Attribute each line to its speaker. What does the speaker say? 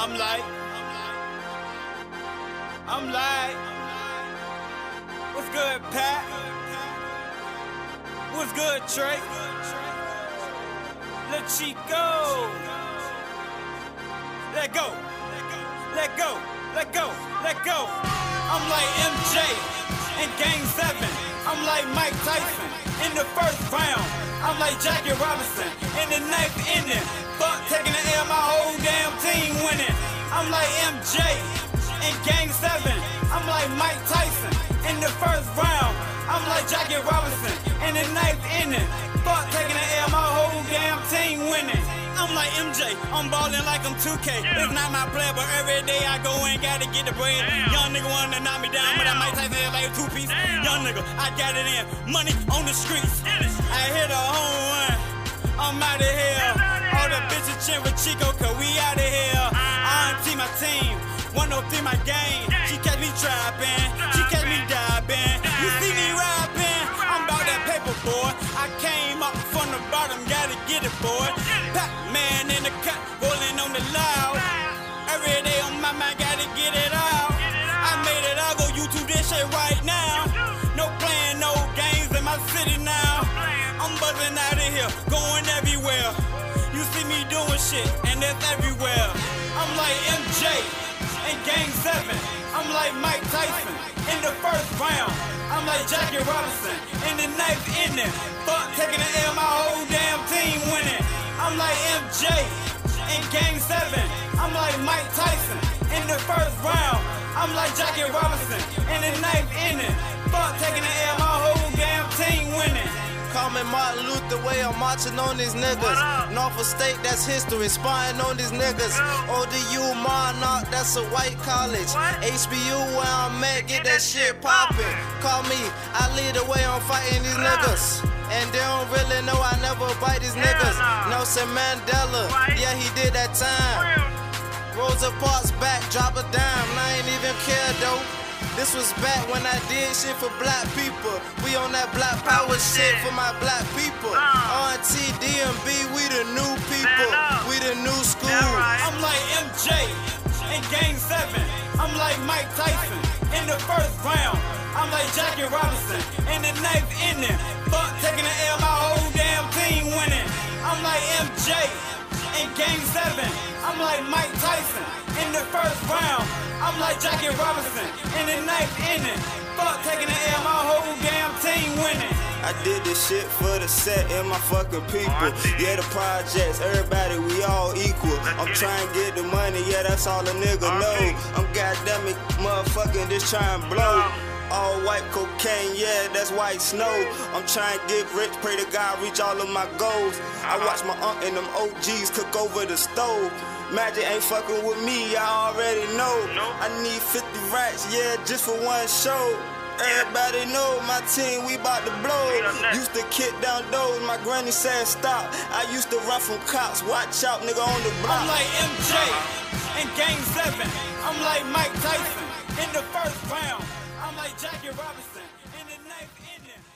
Speaker 1: I'm like, what's good, Pat? What's good, Trey? LiL Chicko. Let go, let go, let go, let go. I'm like MJ in Game 7. I'm like Mike Tyson in the first round. I'm like Jackie Robinson in the 9th inning. Fuck taking the L, my whole damn team winning. I'm like MJ in Game 7. I'm like Mike Tyson in the first round. I'm like Jackie Robinson in the 9th inning. Fuck taking the L, my whole damn team winning. I'm like MJ, I'm ballin' like I'm 2K. It's not my play, but every day I go and gotta get the bread. Young nigga wanna knock me down, but I might Tyson head like a 2-piece. Young nigga, I got it in. Money on the streets. I hit a home run. I'm out of here. All the bitches chin with Chicko, cause we out of here. RNTent my team, 103 my game. She catch me trapping, she catch me dabbing. You see me rapping, I'm about that paper, boy. I came up from the bottom, gotta get it, boy. Pac-Man in the cut, rolling on the loud. Every day on my mind, gotta get it out. I made it, I'll go YouTube this shit right now. No playing, no games in my city now. I'm buzzing out of here, going everywhere. You see me doing shit, and that's everywhere. I'm like MJ in Game 7. I'm like Mike Tyson in the first round. I'm like Jackie Robinson in the 9th inning. Fuck taking the L, my whole damn team winning. I'm like MJ in Game 7. I'm like Mike Tyson in the first round. I'm like Jackie Robinson in the 9th inning. Fuck taking the L, my whole damn team winning.
Speaker 2: Call me Martin Luther, way I'm marching on these niggas. Norfolk State, that's history, spying on these niggas. ODU, Monarch, that's a white college. HBU, where I'm at, get that shit poppin'. Call me, I lead the way, I'm fighting these niggas. And they don't really know I never bite these niggas. Nelson Mandela, yeah, he did that time. Rosa Parks back, drop a dime, I ain't even care though. This was back when I did shit for black people. We on that black power shit for my black people. RNTDMB, we the new people. We the new school.
Speaker 1: I'm like MJ in Game 7. I'm like Mike Tyson in the first round. I'm like Jackie Robinson in the 9th inning. Fuck taking the L, my whole damn team winning. I'm like MJ in Game 7. I'm like Mike Tyson in the first round. I'm like Jackie Robinson in the 9th inning. Fuck taking the L, my whole damn team winning.
Speaker 3: I did this shit for the set and my fucking people. Yeah, the projects, everybody, we all equal. I'm trying to get the money, yeah, that's all a nigga know. I'm goddamn it, motherfucking just trying to blow. All white cocaine, yeah, that's white snow. I'm trying to get rich, pray to God reach all of my goals. I watch my aunt and them OGs cook over the stove. Magic ain't fucking with me, I already know. I need 50 racks, yeah, just for one show. Everybody know my team, we bout to blow. Used to kick down doors, my granny said stop. I used to run from cops, watch out, nigga on the block.
Speaker 1: I'm like MJ in Game 7. I'm like Mike Tyson in the first round. I'm like Jackie Robinson in the 9th inning.